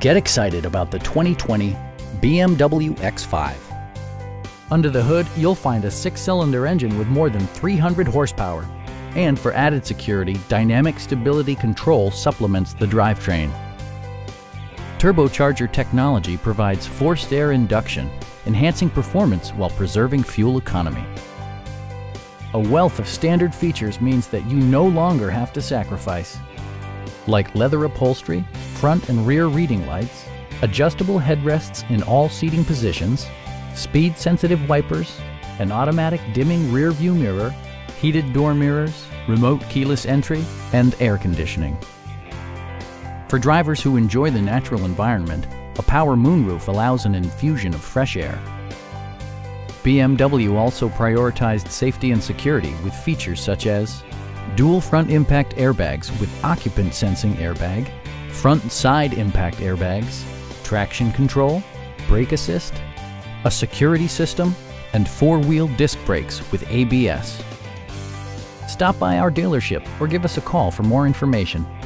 Get excited about the 2020 BMW X5. Under the hood, you'll find a 6-cylinder engine with more than 300 horsepower. And for added security, dynamic stability control supplements the drivetrain. Turbocharger technology provides forced air induction, enhancing performance while preserving fuel economy. A wealth of standard features means that you no longer have to sacrifice, like leather upholstery, front and rear reading lights, adjustable headrests in all seating positions, speed-sensitive wipers, an automatic dimming rear-view mirror, heated door mirrors, remote keyless entry, and air conditioning. For drivers who enjoy the natural environment, a power moonroof allows an infusion of fresh air. BMW also prioritized safety and security with features such as dual front impact airbags with occupant sensing airbag, front and side impact airbags, traction control, brake assist, a security system, and 4-wheel disc brakes with ABS. Stop by our dealership or give us a call for more information.